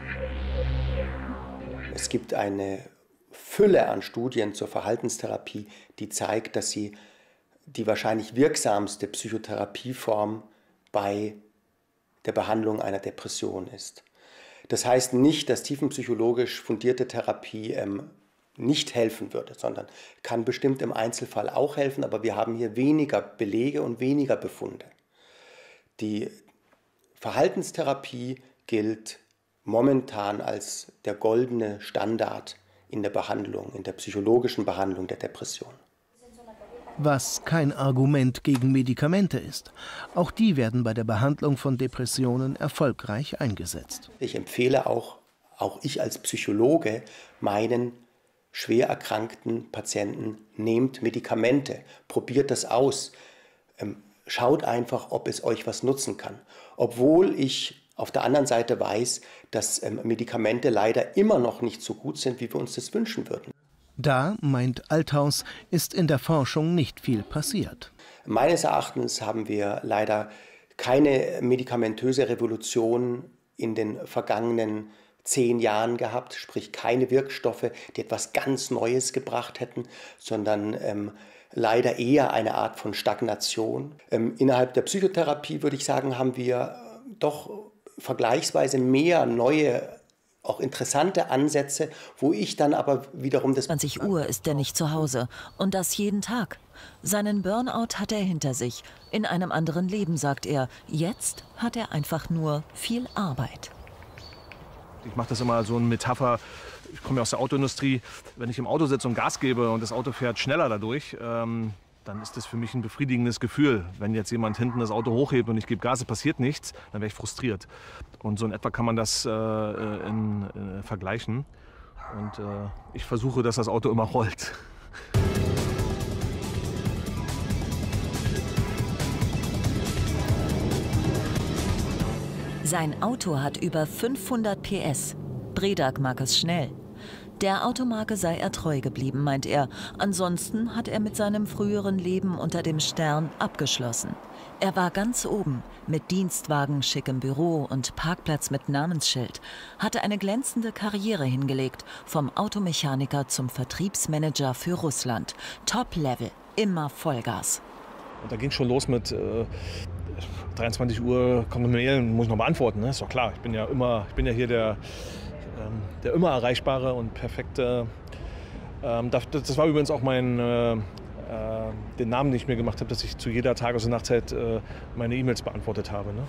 Es gibt eine Fülle an Studien zur Verhaltenstherapie, die zeigt, dass sie die wahrscheinlich wirksamste Psychotherapieform bei der Behandlung einer Depression ist. Das heißt nicht, dass tiefenpsychologisch fundierte Therapie nicht helfen würde, sondern kann bestimmt im Einzelfall auch helfen, aber wir haben hier weniger Belege und weniger Befunde. Die Verhaltenstherapie gilt momentan als der goldene Standard in der Behandlung, in der psychologischen Behandlung der Depression. Was kein Argument gegen Medikamente ist. Auch die werden bei der Behandlung von Depressionen erfolgreich eingesetzt. Ich empfehle auch ich als Psychologe meinen schwer erkrankten Patienten, nehmt Medikamente, probiert das aus, schaut einfach, ob es euch was nutzen kann. Obwohl ich auf der anderen Seite weiß, dass Medikamente leider immer noch nicht so gut sind, wie wir uns das wünschen würden. Da, meint Althaus, ist in der Forschung nicht viel passiert. Meines Erachtens haben wir leider keine medikamentöse Revolution in den vergangenen 10 Jahren gehabt, sprich keine Wirkstoffe, die etwas ganz Neues gebracht hätten, sondern leider eher eine Art von Stagnation. Innerhalb der Psychotherapie, würde ich sagen, haben wir doch vergleichsweise mehr neue, auch interessante Ansätze, wo ich dann aber wiederum das... 20 Uhr ist er nicht zu Hause und das jeden Tag. Seinen Burnout hat er hinter sich. In einem anderen Leben, sagt er. Jetzt hat er einfach nur viel Arbeit. Ich mache das immer so eine Metapher. Ich komme ja aus der Autoindustrie. Wenn ich im Auto sitze und Gas gebe und das Auto fährt schneller dadurch, dann ist das für mich ein befriedigendes Gefühl. Wenn jetzt jemand hinten das Auto hochhebt und ich gebe Gas, passiert nichts, dann wäre ich frustriert. Und so in etwa kann man das vergleichen. Und ich versuche, dass das Auto immer rollt. Sein Auto hat über 500 PS. Bredag mag es schnell. Der Automarke sei er treu geblieben, meint er. Ansonsten hat er mit seinem früheren Leben unter dem Stern abgeschlossen. Er war ganz oben, mit Dienstwagen, schickem Büro und Parkplatz mit Namensschild, hatte eine glänzende Karriere hingelegt, vom Automechaniker zum Vertriebsmanager für Russland. Top-Level, immer Vollgas. Und da ging es schon los mit 23 Uhr, kommt eine Mail, muss ich noch beantworten, ne? Ist doch klar, ich bin ja hier der immer erreichbare und perfekte. Das war übrigens auch den Namen, den ich mir gemacht habe, dass ich zu jeder Tages- und Nachtzeit meine E-Mails beantwortet habe. Ne?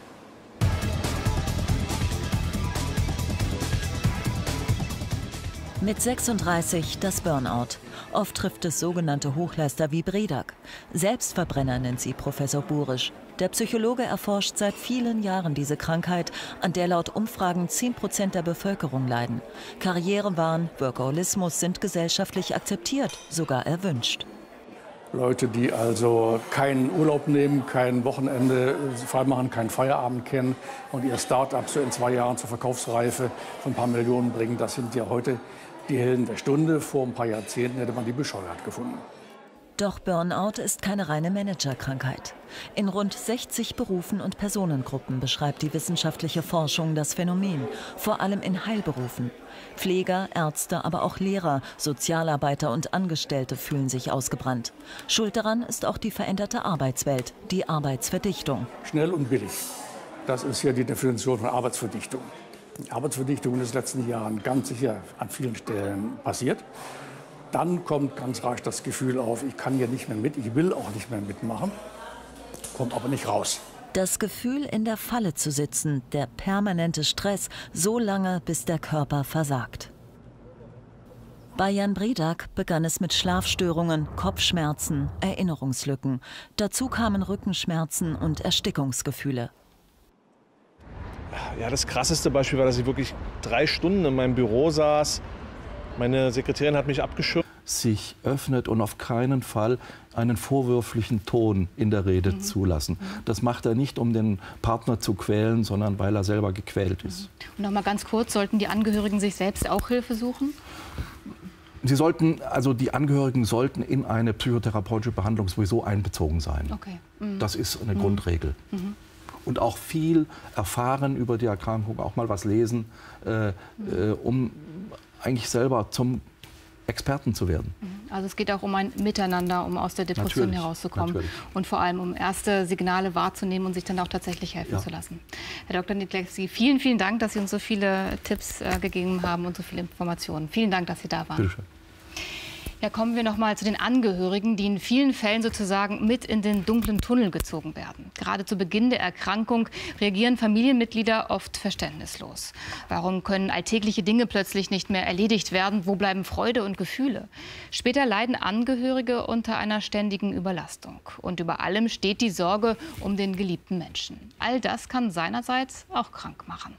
Mit 36 das Burnout. Oft trifft es sogenannte Hochleister wie Bredag. Selbstverbrenner nennt sie Professor Burisch. Der Psychologe erforscht seit vielen Jahren diese Krankheit, an der laut Umfragen 10% der Bevölkerung leiden. Karrierewahn, Workaholismus sind gesellschaftlich akzeptiert, sogar erwünscht. Leute, die also keinen Urlaub nehmen, kein Wochenende freimachen, keinen Feierabend kennen und ihr Start-up so in 2 Jahren zur Verkaufsreife von ein paar Millionen bringen, das sind ja heute die Helden der Stunde. Vor ein paar Jahrzehnten hätte man die bescheuert gefunden. Doch Burnout ist keine reine Managerkrankheit. In rund 60 Berufen und Personengruppen beschreibt die wissenschaftliche Forschung das Phänomen, vor allem in Heilberufen. Pfleger, Ärzte, aber auch Lehrer, Sozialarbeiter und Angestellte fühlen sich ausgebrannt. Schuld daran ist auch die veränderte Arbeitswelt, die Arbeitsverdichtung. Schnell und billig, das ist ja die Definition von Arbeitsverdichtung. Die Arbeitsverdichtung in den letzten Jahren ganz sicher an vielen Stellen passiert. Dann kommt ganz rasch das Gefühl auf, ich kann hier nicht mehr mit, ich will auch nicht mehr mitmachen, kommt aber nicht raus. Das Gefühl, in der Falle zu sitzen, der permanente Stress, so lange, bis der Körper versagt. Bei Jan Bredag begann es mit Schlafstörungen, Kopfschmerzen, Erinnerungslücken. Dazu kamen Rückenschmerzen und Erstickungsgefühle. Ja, das krasseste Beispiel war, dass ich wirklich 3 Stunden in meinem Büro saß. Meine Sekretärin hat mich abgeschirmt. Sich öffnet und auf keinen Fall einen vorwürflichen Ton in der Rede zulassen. Das macht er nicht, um den Partner zu quälen, sondern weil er selber gequält ist. Und noch mal ganz kurz, sollten die Angehörigen sich selbst auch Hilfe suchen? Die Angehörigen sollten in eine psychotherapeutische Behandlung sowieso einbezogen sein. Okay. Das ist eine Grundregel. Und auch viel erfahren über die Erkrankung, auch mal was lesen, um eigentlich selber zum Experten zu werden. Also es geht auch um ein Miteinander, um aus der Depression herauszukommen. Natürlich. Und vor allem um erste Signale wahrzunehmen und sich dann auch tatsächlich helfen zu lassen. Herr Dr. Niedlecki, vielen, vielen Dank, dass Sie uns so viele Tipps gegeben haben und so viele Informationen. Vielen Dank, dass Sie da waren. Bitte schön. Ja, kommen wir noch mal zu den Angehörigen, die in vielen Fällen sozusagen mit in den dunklen Tunnel gezogen werden. Gerade zu Beginn der Erkrankung reagieren Familienmitglieder oft verständnislos. Warum können alltägliche Dinge plötzlich nicht mehr erledigt werden? Wo bleiben Freude und Gefühle? Später leiden Angehörige unter einer ständigen Überlastung. Und über allem steht die Sorge um den geliebten Menschen. All das kann seinerseits auch krank machen.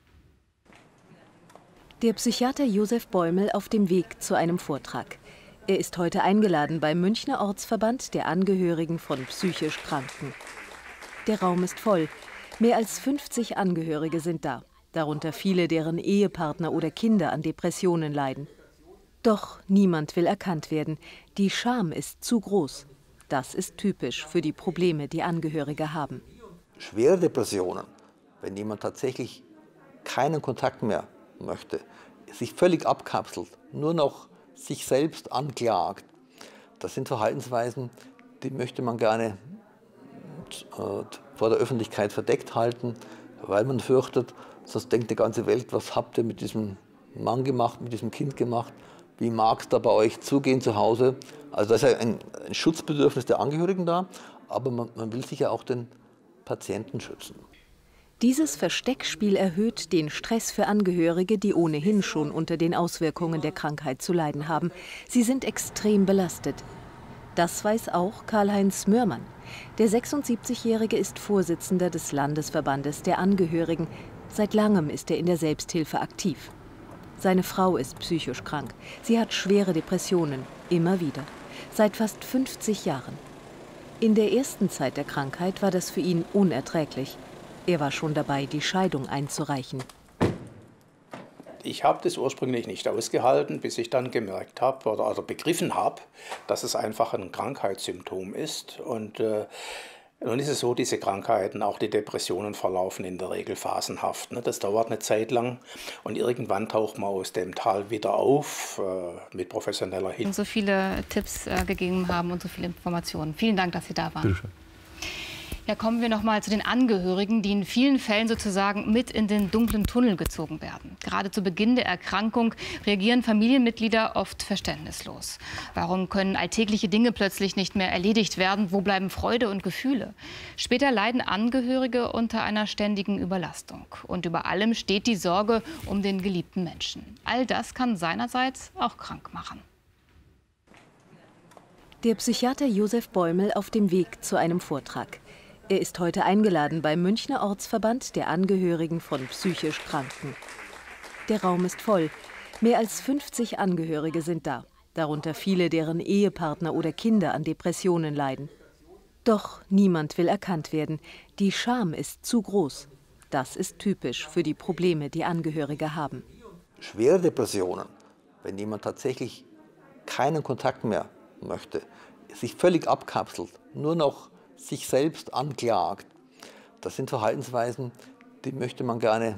Der Psychiater Josef Bäumel auf dem Weg zu einem Vortrag. Er ist heute eingeladen beim Münchner Ortsverband der Angehörigen von psychisch Kranken. Der Raum ist voll. Mehr als 50 Angehörige sind da, darunter viele, deren Ehepartner oder Kinder an Depressionen leiden. Doch niemand will erkannt werden. Die Scham ist zu groß. Das ist typisch für die Probleme, die Angehörige haben. Schwere Depressionen, wenn jemand tatsächlich keinen Kontakt mehr möchte, sich völlig abkapselt, nur noch sich selbst anklagt, das sind Verhaltensweisen, die möchte man gerne vor der Öffentlichkeit verdeckt halten, weil man fürchtet, sonst denkt die ganze Welt, was habt ihr mit diesem Mann gemacht, mit diesem Kind gemacht, wie mag es da bei euch zugehen zu Hause. Also da ist ja ein Schutzbedürfnis der Angehörigen da, aber man will sich ja auch den Patienten schützen. Dieses Versteckspiel erhöht den Stress für Angehörige, die ohnehin schon unter den Auswirkungen der Krankheit zu leiden haben. Sie sind extrem belastet. Das weiß auch Karl-Heinz Mörmann. Der 76-Jährige ist Vorsitzender des Landesverbandes der Angehörigen. Seit langem ist er in der Selbsthilfe aktiv. Seine Frau ist psychisch krank. Sie hat schwere Depressionen, immer wieder. Seit fast 50 Jahren. In der ersten Zeit der Krankheit war das für ihn unerträglich. Er war schon dabei, die Scheidung einzureichen. Ich habe das ursprünglich nicht ausgehalten, bis ich dann gemerkt habe oder begriffen habe, dass es einfach ein Krankheitssymptom ist. Und nun ist es so, diese Krankheiten, auch die Depressionen verlaufen in der Regel phasenhaft. Das dauert eine Zeit lang und irgendwann taucht man aus dem Tal wieder auf mit professioneller Hilfe. Und so viele Tipps gegeben haben und so viele Informationen. Vielen Dank, dass Sie da waren. Bitte schön. Ja, kommen wir noch mal zu den Angehörigen, die in vielen Fällen sozusagen mit in den dunklen Tunnel gezogen werden. Gerade zu Beginn der Erkrankung reagieren Familienmitglieder oft verständnislos. Warum können alltägliche Dinge plötzlich nicht mehr erledigt werden? Wo bleiben Freude und Gefühle? Später leiden Angehörige unter einer ständigen Überlastung. Und über allem steht die Sorge um den geliebten Menschen. All das kann seinerseits auch krank machen. Der Psychiater Josef Bäumel auf dem Weg zu einem Vortrag. Er ist heute eingeladen beim Münchner Ortsverband der Angehörigen von psychisch Kranken. Der Raum ist voll. Mehr als 50 Angehörige sind da, darunter viele, deren Ehepartner oder Kinder an Depressionen leiden. Doch niemand will erkannt werden. Die Scham ist zu groß. Das ist typisch für die Probleme, die Angehörige haben. Schwere Depressionen, wenn jemand tatsächlich keinen Kontakt mehr möchte, sich völlig abkapselt, nur noch sich selbst anklagt, das sind Verhaltensweisen, die möchte man gerne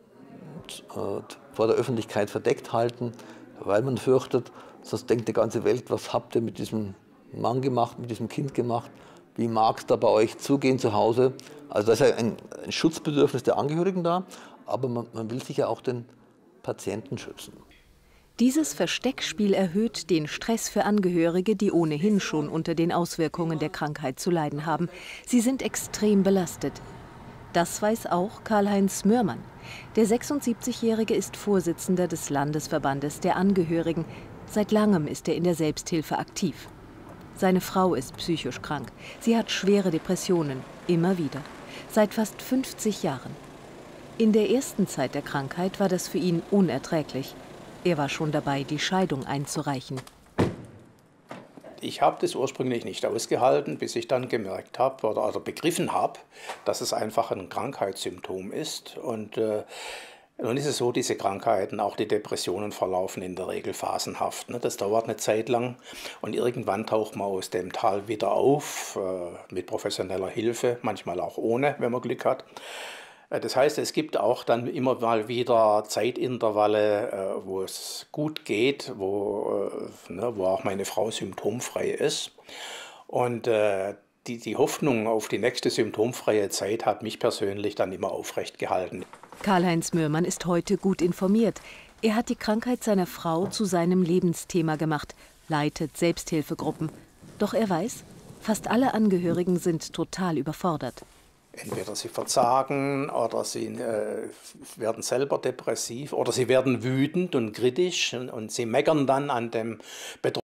vor der Öffentlichkeit verdeckt halten, weil man fürchtet, sonst denkt die ganze Welt, was habt ihr mit diesem Mann gemacht, mit diesem Kind gemacht, wie mag es da bei euch zugehen zu Hause. Also da ist ja ein Schutzbedürfnis der Angehörigen da, aber man will sich ja auch den Patienten schützen. Dieses Versteckspiel erhöht den Stress für Angehörige, die ohnehin schon unter den Auswirkungen der Krankheit zu leiden haben. Sie sind extrem belastet. Das weiß auch Karl-Heinz Mörmann. Der 76-Jährige ist Vorsitzender des Landesverbandes der Angehörigen. Seit langem ist er in der Selbsthilfe aktiv. Seine Frau ist psychisch krank. Sie hat schwere Depressionen, immer wieder. Seit fast 50 Jahren. In der ersten Zeit der Krankheit war das für ihn unerträglich. Er war schon dabei, die Scheidung einzureichen. Ich habe das ursprünglich nicht ausgehalten, bis ich dann gemerkt habe oder begriffen habe, dass es einfach ein Krankheitssymptom ist. Und nun ist es so, diese Krankheiten, auch die Depressionen verlaufen in der Regel phasenhaft. Das dauert eine Zeit lang und irgendwann taucht man aus dem Tal wieder auf mit professioneller Hilfe, manchmal auch ohne, wenn man Glück hat. Das heißt, es gibt auch dann immer mal wieder Zeitintervalle, wo es gut geht, wo auch meine Frau symptomfrei ist. Und die Hoffnung auf die nächste symptomfreie Zeit hat mich persönlich dann immer aufrecht gehalten. Karl-Heinz Mörmann ist heute gut informiert. Er hat die Krankheit seiner Frau zu seinem Lebensthema gemacht, leitet Selbsthilfegruppen. Doch er weiß, fast alle Angehörigen sind total überfordert. Entweder sie verzagen oder sie werden selber depressiv oder sie werden wütend und kritisch und sie meckern dann an dem Betroffenen.